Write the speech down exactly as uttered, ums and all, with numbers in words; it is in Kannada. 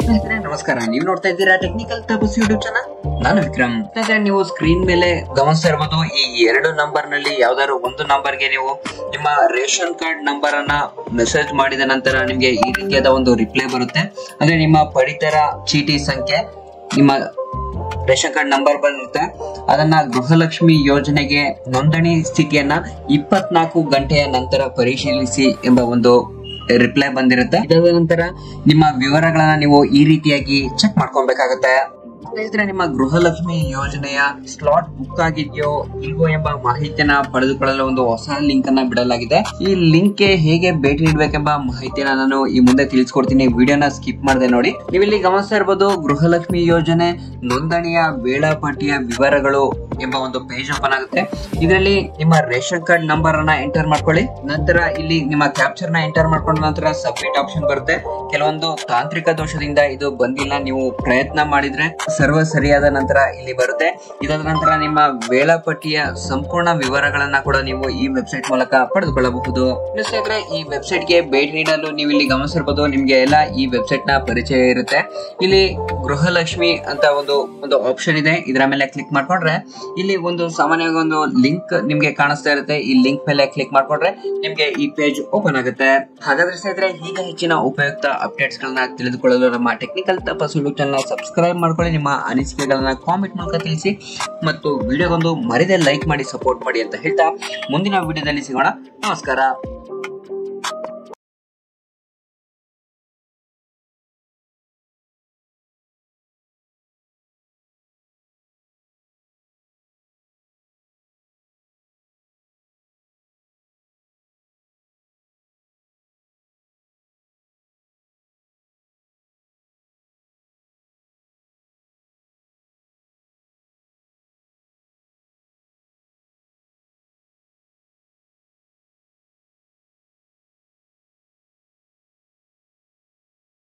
ನಮಸ್ಕಾರ, ನೀವು ನೋಡ್ತಾ ಇದ್ದೀರಾ ಟೆಕ್ನಿಕಲ್ ತಪಸ್ ಯೂಟ್ಯೂಬ್ ಚಾನಲ್. ನಾನು ವಿಕ್ರಮ್. ನೀವು ಸ್ಕ್ರೀನ್ ಮೇಲೆ ಗಮನಿಸ್ತಾ ಇರಬಹುದು, ಈ ಎರಡು ನಂಬರ್ ನಲ್ಲಿ ಯಾವ್ದಾದ್ರು ಒಂದು ನಂಬರ್ ಗೆ ನೀವು ನಿಮ್ಮ ರೇಷನ್ ಕಾರ್ಡ್ ನಂಬರ್ ಅನ್ನ ಮೆಸೇಜ್ ಮಾಡಿದ ನಂತರ ನಿಮ್ಗೆ ಈ ರೀತಿಯಾದ ಒಂದು ರಿಪ್ಲೈ ಬರುತ್ತೆ. ಅಂದ್ರೆ ನಿಮ್ಮ ಪಡಿತರ ಚೀಟಿ ಸಂಖ್ಯೆ, ನಿಮ್ಮ ರೇಷನ್ ಕಾರ್ಡ್ ನಂಬರ್ ಬಂದಿರುತ್ತೆ. ಅದನ್ನ ಗೃಹಲಕ್ಷ್ಮಿ ಯೋಜನೆಗೆ ನೋಂದಣಿ ಸ್ಥಿತಿಯನ್ನ ಇಪ್ಪತ್ನಾಲ್ಕು ಗಂಟೆಯ ನಂತರ ಪರಿಶೀಲಿಸಿ ಎಂಬ ಒಂದು ರಿಪ್ಲೈ ಬಂದಿರುತ್ತೆ. ಇದಾದ ನಂತರ ನಿಮ್ಮ ವಿವರಗಳನ್ನ ನೀವು ಈ ರೀತಿಯಾಗಿ ಚೆಕ್ ಮಾಡ್ಕೊಬೇಕಾಗುತ್ತೆ. ಸ್ನೇಹಿತರೆ, ನಿಮ್ಮ ಗೃಹಲಕ್ಷ್ಮಿ ಯೋಜನೆಯ ಸ್ಲಾಟ್ ಬುಕ್ ಆಗಿದೆಯೋ ಇಲ್ವೋ ಎಂಬ ಮಾಹಿತಿಯನ್ನ ಪಡೆದುಕೊಳ್ಳಲು ಒಂದು ಹೊಸ ಲಿಂಕ್ ಅನ್ನ ಬಿಡಲಾಗಿದೆ. ಈ ಲಿಂಕ್ ಗೆ ಹೇಗೆ ಭೇಟಿ ನೀಡಬೇಕೆಂಬ ಮಾಹಿತಿಯನ್ನ ನಾನು ಈ ಮುಂದೆ ತಿಳಿಸ್ಕೊಡ್ತೀನಿ. ವಿಡಿಯೋನ ಸ್ಕಿಪ್ ಮಾಡದೆ ನೋಡಿ. ನೀವಿಲ್ಲಿ ಗಮನಿಸ್ತಾ ಇರಬಹುದು, ಗೃಹಲಕ್ಷ್ಮಿ ಯೋಜನೆ ನೋಂದಣಿಯ ವೇಳಾಪಟ್ಟಿಯ ವಿವರಗಳು ಎಂಬ ಒಂದು ಪೇಜ್ ಓಪನ್ ಆಗುತ್ತೆ. ಇದರಲ್ಲಿ ನಿಮ್ಮ ರೇಷನ್ ಕಾರ್ಡ್ ನಂಬರ್ ಅನ್ನ ಎಂಟರ್ ಮಾಡ್ಕೊಳ್ಳಿ. ನಂತರ ಇಲ್ಲಿ ನಿಮ್ಮ ಕ್ಯಾಪ್ಚರ್ ನ ಎಂಟರ್ ಮಾಡ್ಕೊಂಡ ನಂತರ ಸಬ್ಮಿಟ್ ಆಪ್ಷನ್ ಬರುತ್ತೆ. ಕೆಲವೊಂದು ತಾಂತ್ರಿಕ ದೋಷದಿಂದ ಇದು ಬಂದಿಲ್ಲ, ನೀವು ಪ್ರಯತ್ನ ಮಾಡಿದ್ರೆ ಸರ್ವ ಸರಿಯಾದ ನಂತರ ಇಲ್ಲಿ ಬರುತ್ತೆ. ಇದಾದ ನಂತರ ನಿಮ್ಮ ವೇಳಾಪಟ್ಟಿಯ ಸಂಪೂರ್ಣ ವಿವರಗಳನ್ನ ಕೂಡ ನೀವು ಈ ವೆಬ್ಸೈಟ್ ಮೂಲಕ ಪಡೆದುಕೊಳ್ಳಬಹುದು. ಸ್ನೇಹಿತರೆ, ಈ ವೆಬ್ಸೈಟ್ ಗೆ ಭೇಟಿ ನೀಡಲು ನೀವು ಇಲ್ಲಿ ಗಮನಿಸಿರಬಹುದು, ನಿಮ್ಗೆ ಎಲ್ಲ ಈ ವೆಬ್ಸೈಟ್ ನ ಪರಿಚಯ ಇರುತ್ತೆ. ಇಲ್ಲಿ ಗೃಹಲಕ್ಷ್ಮಿ ಅಂತ ಒಂದು ಒಂದು ಆಪ್ಷನ್ ಇದೆ. ಇದರ ಮೇಲೆ ಕ್ಲಿಕ್ ಮಾಡ್ಕೊಂಡ್ರೆ ಇಲ್ಲಿ ಒಂದು ಸಾಮಾನ್ಯವಾಗಿ ಒಂದು ಲಿಂಕ್ ನಿಮ್ಗೆ ಕಾಣಿಸ್ತಾ ಇರುತ್ತೆ. ಈ ಲಿಂಕ್ ಮೇಲೆ ಕ್ಲಿಕ್ ಮಾಡ್ಕೊಂಡ್ರೆ ನಿಮ್ಗೆ ಈ ಪೇಜ್ ಓಪನ್ ಆಗುತ್ತೆ. ಹಾಗಾದ್ರೆ ಸ್ನೇಹಿತರೆ, ಈಗ ಹೆಚ್ಚಿನ ಉಪಯುಕ್ತ ಅಪ್ಡೇಟ್ಸ್ ಗಳನ್ನ ತಿಳಿದುಕೊಳ್ಳಲು ನಮ್ಮ ಟೆಕ್ನಿಕಲ್ ತಪಸ್ ಯೂಟ್ಯೂಬ್ ಚಾನಲ್ ಸಬ್ಸ್ಕ್ರೈಬ್ ಮಾಡ್ಕೊಳ್ಳಿ. ನಿಮ್ಮ ಅನಿಸಿಕೆಗಳನ್ನ ಕಾಮೆಂಟ್ ಮೂಲಕ ತಿಳಿಸಿ ಮತ್ತು ವಿಡಿಯೋಗೊಂದು ಮರಿದೆ ಲೈಕ್ ಮಾಡಿ ಸಪೋರ್ಟ್ ಮಾಡಿ ಅಂತ ಹೇಳ್ತಾ ಮುಂದಿನ ವಿಡಿಯೋದಲ್ಲಿ ಸಿಗೋಣ. ನಮಸ್ಕಾರ.